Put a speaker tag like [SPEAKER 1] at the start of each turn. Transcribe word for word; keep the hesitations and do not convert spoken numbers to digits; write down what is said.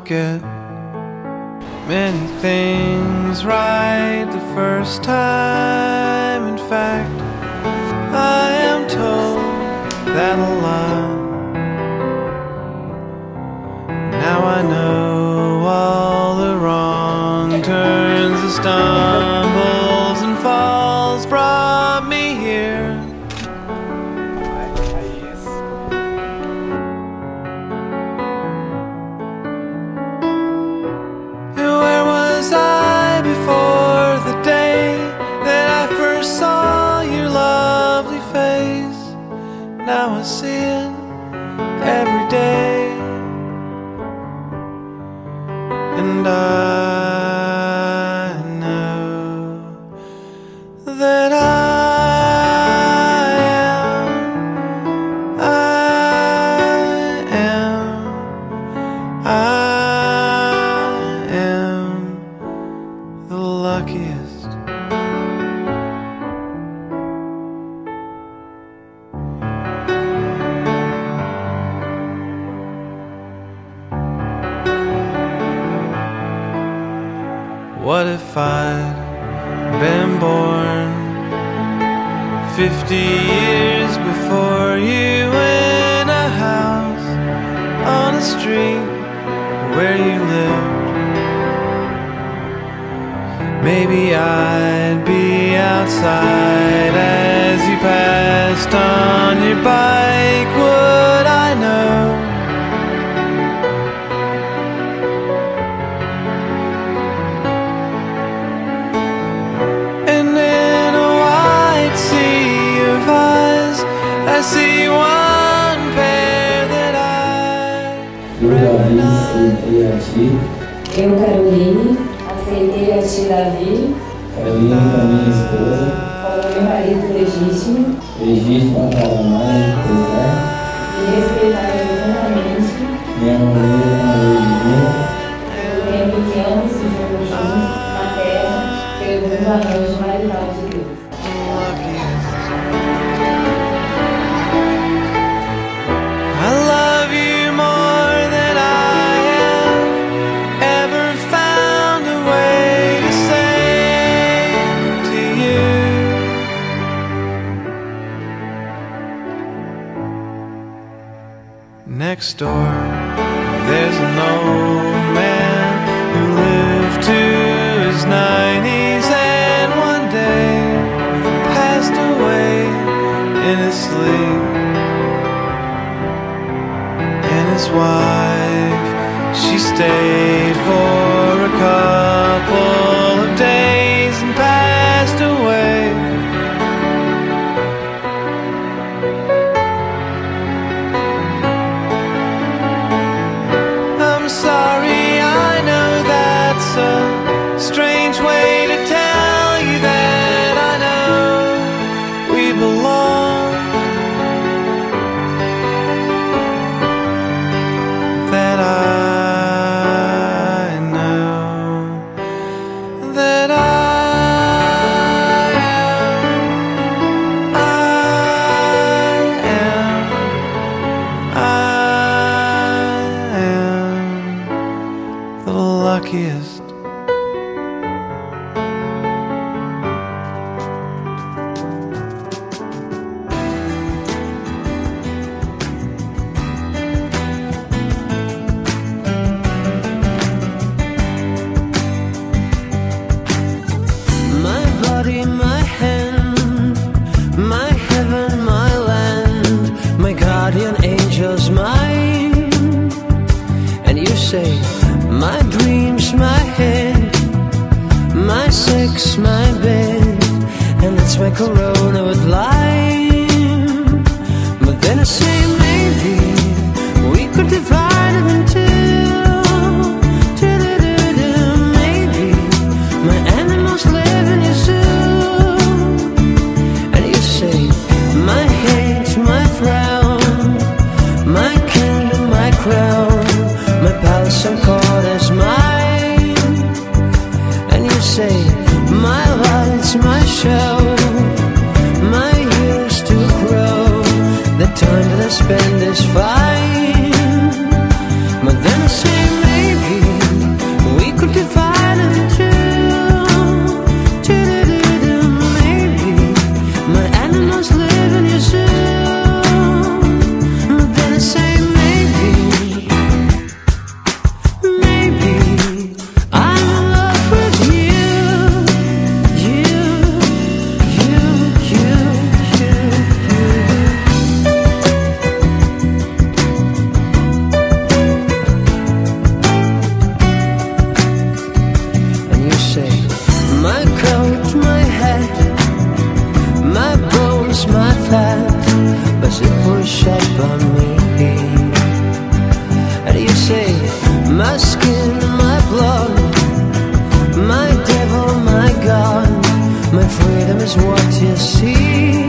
[SPEAKER 1] get many things right the first time. In fact, I am told that a lot. Now I know all the wrong turns, the stumbles and falls brought me here. Where was I before the day that I first saw your lovely face? Now I see it every day, and I know that I am, I am, I am the luckiest. What if I'd been born fifty years before you, in a house on a street where you lived? Maybe I'd be outside as you passed on your bike. Would I know? I see one pair that I
[SPEAKER 2] aceitei a ti.
[SPEAKER 3] Eu, Caroline, aceitei a ti, Davi.
[SPEAKER 2] Caroline, para minha esposa.
[SPEAKER 3] Como meu marido legítimo.
[SPEAKER 2] Legítimo para amar e respeitar.
[SPEAKER 3] E respeitar profundamente.
[SPEAKER 2] E amarei com a alegria.
[SPEAKER 3] O tempo que ambos vivemos juntos na terra, segundo o arranjo marital de Deus.
[SPEAKER 1] I love you more than I have ever found a way to say to you. Next door, there's an old man who lived to his nineties and one day passed away in his sleep. His wife, she stayed for a couple of days and passed away. I'm sorry, I know that's a strange way to tell you that I know we belong. That I know that I am, I am, I am the luckiest.
[SPEAKER 4] My hand, my heaven, my land, my guardian angel's mine. And you say, my dreams, my head, my sex, my bed, and it's my corona with lime. But then I say, maybe we could divide it in two. Maybe my animals live in your zoo. My hate, my frown, my kingdom, my crown, my palace and court is mine. And you say, my lights, my show, my years to grow, the time that I spend is fine. But then I say, maybe must live in your zoo. But then I say maybe, maybe I'm in love with you, you, you, you, you, you. And you say, my coat, my hat, my bones, my fat, does it push up on me? And you say, my skin, my blood, my devil, my God, my freedom is what you see.